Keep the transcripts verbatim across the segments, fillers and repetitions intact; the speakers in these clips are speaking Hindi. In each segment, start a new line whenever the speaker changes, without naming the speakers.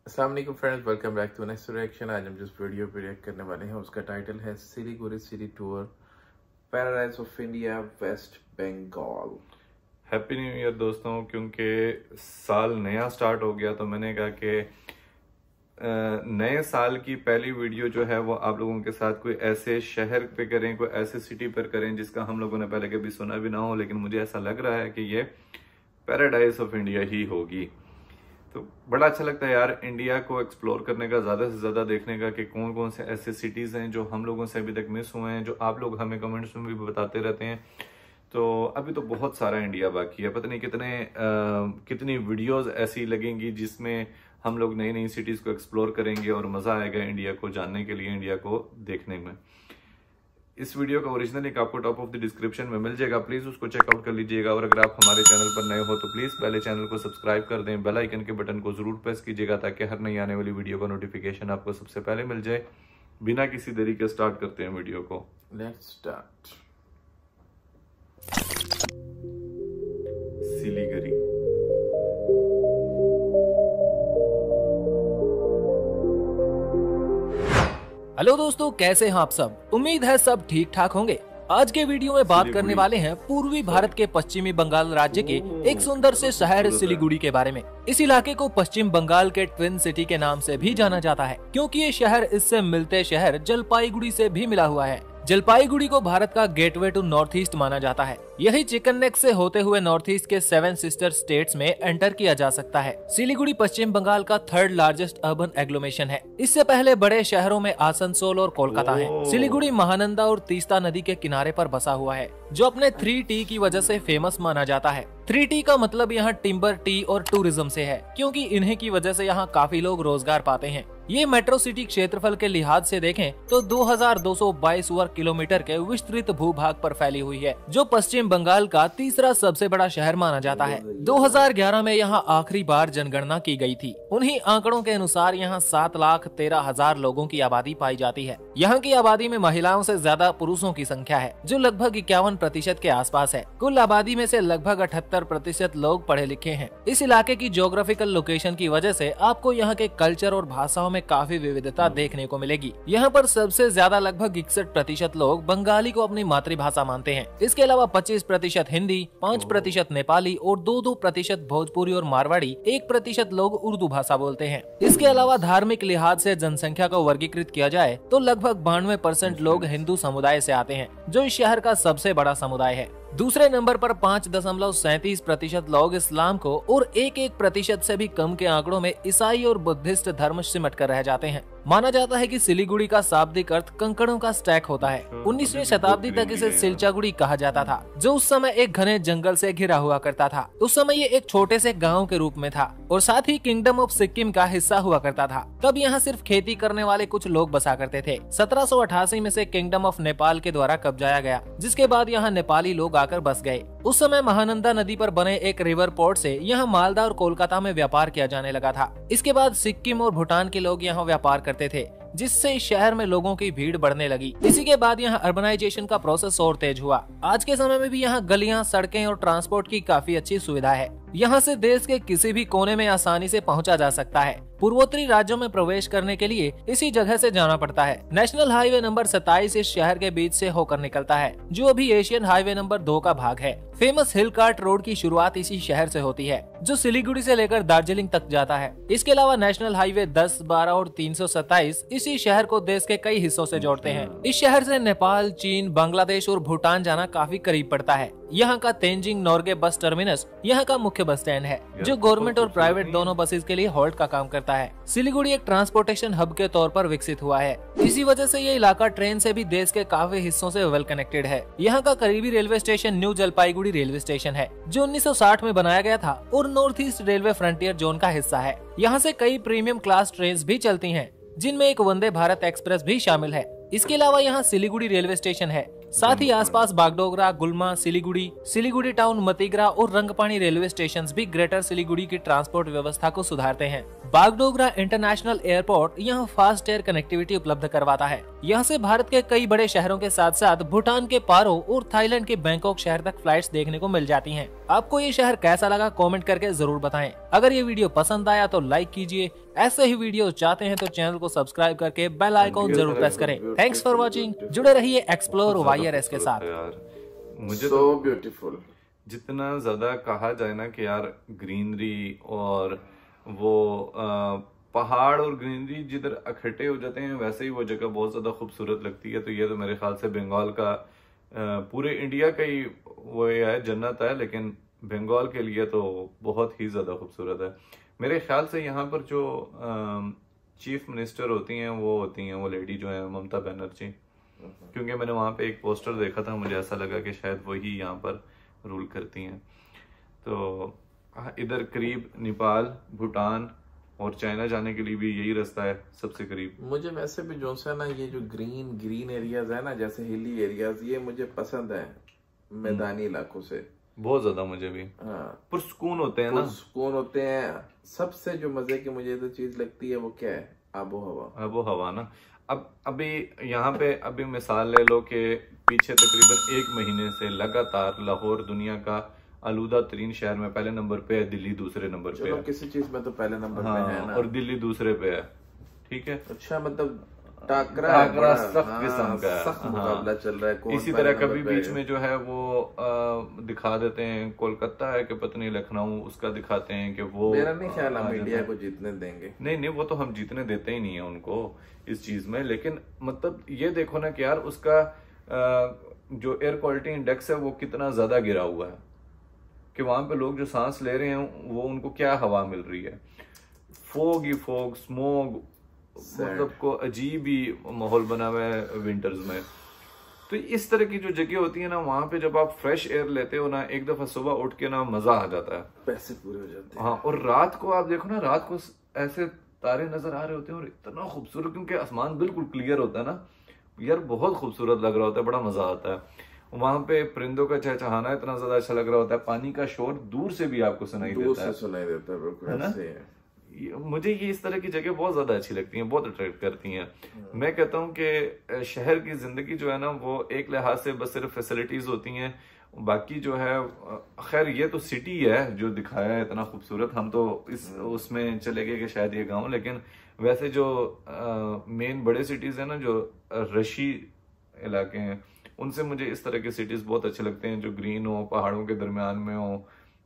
अस्सलाम वालेकुम friends, welcome back to next reaction. आज हम जिस वीडियो पे रिएक्ट करने वाले हैं उसका टाइटल है Siliguri city tour paradise of India West Bengal.
Happy new year दोस्तों। क्योंकि साल नया स्टार्ट हो गया तो मैंने कहा कि नए साल की पहली वीडियो जो है वो आप लोगों के साथ कोई ऐसे शहर पे करें, कोई ऐसे सिटी पर करें जिसका हम लोगों ने पहले कभी सुना भी ना हो, लेकिन मुझे ऐसा लग रहा है कि ये पैराडाइज ऑफ इंडिया ही होगी। तो बड़ा अच्छा लगता है यार इंडिया को एक्सप्लोर करने का, ज्यादा से ज्यादा देखने का कि कौन कौन से ऐसे सिटीज हैं जो हम लोगों से अभी तक मिस हुए हैं, जो आप लोग हमें कमेंट्स में भी बताते रहते हैं। तो अभी तो बहुत सारा इंडिया बाकी है, पता नहीं कितने आ, कितनी वीडियोस ऐसी लगेंगी जिसमें हम लोग नई नई सिटीज को एक्सप्लोर करेंगे और मजा आएगा इंडिया को जानने के लिए, इंडिया को देखने में। इस वीडियो का ओरिजिनल लिंक आपको टॉप ऑफ द डिस्क्रिप्शन में मिल जाएगा, प्लीज उसको चेकआउट कर लीजिएगा। और अगर आप हमारे चैनल पर नए हो तो प्लीज पहले चैनल को सब्सक्राइब कर दें, बेल आइकन के बटन को जरूर प्रेस कीजिएगा ताकि हर नई आने वाली वीडियो का नोटिफिकेशन आपको सबसे पहले मिल जाए। बिना किसी देरी के स्टार्ट करते हैं वीडियो को।
Let's start.
सिलीगुड़ी
हेलो दोस्तों, कैसे हैं आप सब? उम्मीद है सब ठीक ठाक होंगे। आज के वीडियो में बात करने वाले हैं पूर्वी भारत के पश्चिमी बंगाल राज्य के एक सुंदर से शहर सिलीगुड़ी के बारे में। इस इलाके को पश्चिम बंगाल के ट्विन सिटी के नाम से भी जाना जाता है, क्योंकि ये शहर इससे मिलते शहर जलपाईगुड़ी से भी मिला हुआ है। जलपाईगुड़ी को भारत का गेटवे टू नॉर्थ ईस्ट माना जाता है। यही चिकन नेक से होते हुए नॉर्थ ईस्ट के सेवन सिस्टर स्टेट्स में एंटर किया जा सकता है। सिलीगुड़ी पश्चिम बंगाल का थर्ड लार्जेस्ट अर्बन एग्लोमेशन है। इससे पहले बड़े शहरों में आसनसोल और कोलकाता है। सिलीगुड़ी महानंदा और तीस्ता नदी के किनारे पर बसा हुआ है, जो अपने थ्री टी की वजह से फेमस माना जाता है। थ्री टी का मतलब यहाँ टिम्बर, टी और टूरिज्म से है, क्योंकि इन्हीं की वजह से यहाँ काफी लोग रोजगार पाते हैं। ये मेट्रो सिटी क्षेत्रफल के लिहाज से देखें तो दो हज़ार दो सौ बाईस वर्ग किलोमीटर के विस्तृत भूभाग पर फैली हुई है, जो पश्चिम बंगाल का तीसरा सबसे बड़ा शहर माना जाता है। दो हज़ार ग्यारह में यहाँ आखिरी बार जनगणना की गई थी। उन्हीं आंकड़ों के अनुसार यहाँ सात लाख तेरह हजार लोगों की आबादी पाई जाती है। यहाँ की आबादी में महिलाओं से ज्यादा पुरुषों की संख्या है, जो लगभग इक्यावन प्रतिशत के आसपास है। कुल आबादी में से लगभग अठहत्तर प्रतिशत लोग पढ़े लिखे हैं। इस इलाके की ज्योग्राफिकल लोकेशन की वजह से आपको यहाँ के कल्चर और भाषाओं में काफी विविधता देखने को मिलेगी। यहाँ पर सबसे ज्यादा लगभग इकसठ प्रतिशत लोग बंगाली को अपनी मातृभाषा मानते हैं। इसके अलावा पच्चीस प्रतिशत हिंदी, पाँच प्रतिशत नेपाली और दो दो प्रतिशत भोजपुरी और मारवाड़ी, एक प्रतिशत लोग उर्दू भाषा बोलते हैं। इसके अलावा धार्मिक लिहाज से जनसंख्या को वर्गीकृत किया जाए तो लगभग बानवे परसेंट लोग हिंदू समुदाय से आते हैं, जो इस शहर का सबसे बड़ा समुदाय है। दूसरे नंबर पर पाँच दशमलव सैंतीस प्रतिशत लोग इस्लाम को और एक एक प्रतिशत से भी कम के आंकड़ों में ईसाई और बुद्धिस्ट धर्म सिमट कर रह जाते हैं। माना जाता है कि सिलीगुड़ी का शाब्दिक अर्थ कंकड़ों का स्टैक होता है। उन्नीसवीं शताब्दी तक इसे सिलचागुड़ी कहा जाता था, जो उस समय एक घने जंगल से घिरा हुआ करता था। उस समय ये एक छोटे से गांव के रूप में था और साथ ही किंगडम ऑफ सिक्किम का हिस्सा हुआ करता था। तब यहाँ सिर्फ खेती करने वाले कुछ लोग बसा करते थे। सत्रह सौ अठासी में से किंगडम ऑफ नेपाल के द्वारा कब्जाया गया, जिसके बाद यहाँ नेपाली लोग आकर बस गए। उस समय महानंदा नदी पर बने एक रिवर पोर्ट से यहाँ मालदा और कोलकाता में व्यापार किया जाने लगा था। इसके बाद सिक्किम और भूटान के लोग यहाँ व्यापार करते थे, जिससे इस शहर में लोगों की भीड़ बढ़ने लगी। इसी के बाद यहाँ अर्बनाइजेशन का प्रोसेस और तेज हुआ। आज के समय में भी यहाँ गलियाँ, सड़कें और ट्रांसपोर्ट की काफी अच्छी सुविधा है। यहाँ से देश के किसी भी कोने में आसानी से पहुँचा जा सकता है। पूर्वोत्तरी राज्यों में प्रवेश करने के लिए इसी जगह से जाना पड़ता है। नेशनल हाईवे नंबर सत्ताईस इस शहर के बीच से होकर निकलता है, जो अभी एशियन हाईवे नंबर दो का भाग है। फेमस हिल कार्ट रोड की शुरुआत इसी शहर से होती है, जो सिलीगुड़ी से लेकर दार्जिलिंग तक जाता है। इसके अलावा नेशनल हाईवे दस, बारह और तीन सौ सत्ताईस इसी शहर को देश के कई हिस्सों से जोड़ते हैं। इस शहर से नेपाल, चीन, बांग्लादेश और भूटान जाना काफी करीब पड़ता है। यहाँ का तेंजिंग नोर्गे बस टर्मिनस यहाँ का मुख्य बस स्टैंड है, जो गवर्नमेंट और प्राइवेट दोनों बसेस के लिए हॉल्ट का काम करता है। सिलीगुड़ी एक ट्रांसपोर्टेशन हब के तौर पर विकसित हुआ है। इसी वजह से ये इलाका ट्रेन से भी देश के काफी हिस्सों से वेल कनेक्टेड है। यहाँ का करीबी railway station New Jalpaiguri railway station है, जो उन्नीस सौ साठ में बनाया गया था और north east railway frontier zone का हिस्सा है। यहाँ से कई प्रीमियम क्लास ट्रेन भी चलती हैं, जिनमें एक वंदे भारत एक्सप्रेस भी शामिल है। इसके अलावा यहाँ सिलीगुड़ी रेलवे स्टेशन है। साथ ही आसपास बागडोगरा, गुलमा, सिलीगुड़ी, सिलीगुड़ी टाउन, मतीगरा और रंगपानी रेलवे स्टेशंस भी ग्रेटर सिलीगुड़ी की ट्रांसपोर्ट व्यवस्था को सुधारते हैं। बागडोगरा इंटरनेशनल एयरपोर्ट यहाँ फास्ट एयर कनेक्टिविटी उपलब्ध करवाता है। यहाँ से भारत के कई बड़े शहरों के साथ साथ भूटान के पारो और थाईलैंड के बैंकॉक शहर तक फ्लाइट्स देखने को मिल जाती हैं। आपको ये शहर कैसा लगा कमेंट करके जरूर बताएं। अगर ये वीडियो पसंद आया तो लाइक कीजिए। ऐसे ही वीडियो चाहते हैं तो चैनल को सब्सक्राइब करके बेल आइकॉन जरूर प्रेस करें। Thanks for watching. जुड़े रहिए एक्सप्लोर वाई आर एस के साथ।
मुझे
so ब्यूटीफुल,
जितना ज्यादा कहा जाए ना कि यार ग्रीनरी और वो आ, पहाड़ और ग्रीनरी जिधर इकट्ठे हो जाते हैं वैसे ही वो जगह बहुत ज्यादा खूबसूरत लगती है। तो ये तो मेरे ख्याल से बंगाल का आ, पूरे इंडिया का ही वो ये है, जन्नत है, लेकिन बंगाल के लिए तो बहुत ही ज्यादा खूबसूरत है। मेरे ख्याल से यहाँ पर जो आ, चीफ मिनिस्टर होती हैं वो होती हैं वो लेडी जो है ममता बनर्जी, क्योंकि मैंने वहाँ पे एक पोस्टर देखा था, मुझे ऐसा लगा कि शायद वही यहाँ पर रूल करती हैं। तो इधर करीब नेपाल, भूटान और चाइना जाने के लिए भी यही रास्ता है सबसे करीब।
मुझे वैसे भी जो सा ना ये जो ग्रीन ग्रीन एरियाज है ना, जैसे हिली एरियाज, ये मुझे पसंद है मैदानी इलाकों से
बहुत ज्यादा। मुझे भी
हाँ,
पुरसकून होते हैं ना,
सुकून होते हैं। सबसे जो मजे की मुझे तो चीज लगती है वो क्या है, आबो हवा।
आबो हवा ना। अब अभी यहाँ पे अभी मिसाल ले लो कि पीछे तकरीबन एक महीने से लगातार लाहौर दुनिया का आलूदा तरीन शहर में पहले नंबर पे है, दिल्ली दूसरे नंबर पे है।
किसी चीज में तो पहले नंबर
हाँ,
पे है ना,
और दिल्ली दूसरे पे है। ठीक है,
अच्छा, मतलब टाकरा
टाकरा सख्त किस्म का है,
सख्त मुकाबला चल रहा है। कौन
इसी
पहले
तरह
नंबर
कभी
पे
बीच
है।
में जो है वो आ, दिखा देते हैं कोलकाता है कि पता नहीं लखनऊ, उसका दिखाते हैं कि वो।
मेरा नहीं ख्याल हम
आ,
इंडिया को जीतने देंगे।
नहीं नहीं, वो तो हम जीतने देते ही नहीं है उनको इस चीज में। लेकिन मतलब ये देखो ना कि यार उसका आ, जो एयर क्वालिटी इंडेक्स है वो कितना ज्यादा गिरा हुआ है, कि वहां पे लोग जो सांस ले रहे हैं वो उनको क्या हवा मिल रही है, फोग ही फोग, स्मोग, मतलब को अजीब ही माहौल बना हुआ है विंटर्स में। तो इस तरह की जो जगह होती है ना, वहां पे जब आप फ्रेश एयर लेते हो ना, एक दफा सुबह उठ के ना मजा आ जाता है,
पैसे पूरे हो जाते हैं।
हाँ, और रात को आप देखो ना, रात को ऐसे तारे नजर आ रहे होते हैं और इतना खूबसूरत, क्योंकि आसमान बिल्कुल क्लियर होता है ना यार, बहुत खूबसूरत लग रहा होता है, बड़ा मजा आता है। वहां पे परिंदों का चहचहाना इतना ज्यादा अच्छा लग रहा होता है, पानी का शोर दूर से भी आपको सुनाई
दूर
देता है,
से सुनाई देता है, बिल्कुल ऐसे है।
मुझे ये इस तरह की जगह बहुत ज्यादा अच्छी लगती हैं, बहुत अट्रैक्ट करती हैं। मैं कहता हूँ कि शहर की जिंदगी जो है ना वो एक लिहाज से बस सिर्फ फैसिलिटीज होती हैं, बाकी जो है खैर ये तो सिटी है जो दिखाया है इतना खूबसूरत, हम तो इस उसमें चले गए कि शायद ये गाँव, लेकिन वैसे जो मेन बड़े सिटीज है ना, जो रशी इलाके हैं, उनसे मुझे इस तरह के सिटीज बहुत अच्छे लगते हैं, जो ग्रीन हो, पहाड़ों के दरमियान में हो,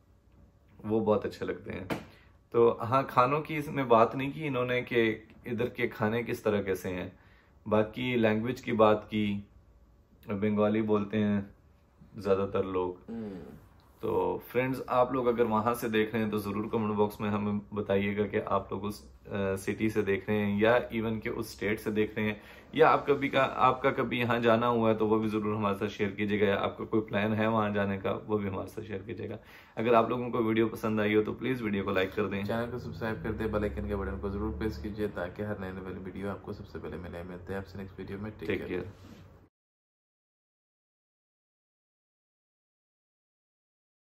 वो बहुत अच्छे लगते हैं। तो हाँ, खानों की इसमें बात नहीं की इन्होंने कि इधर के खाने किस तरह कैसे हैं। बाकी लैंग्वेज की बात की, बंगाली बोलते हैं ज़्यादातर लोग। तो फ्रेंड्स, आप लोग अगर वहाँ से देख रहे हैं तो ज़रूर कमेंट बॉक्स में हमें बताइएगा कि आप लोग उस सिटी से देख रहे हैं या इवन के उस स्टेट से देख रहे हैं, या आप कभी का आपका कभी यहाँ जाना हुआ है तो वो भी ज़रूर हमारे साथ शेयर कीजिएगा, या आपका कोई प्लान है वहाँ जाने का वो भी हमारे साथ शेयर कीजिएगा। अगर आप लोगों को वीडियो पसंद आई हो तो प्लीज़ वीडियो को लाइक कर दें,
चैनल को सब्सक्राइब कर दें, बेल आइकन के बटन को जरूर प्रेस कीजिए ताकि हर नए नए वीडियो आपको सबसे पहले मिले। मिलते हैं आपसे नेक्स्ट वीडियो में।
Take care.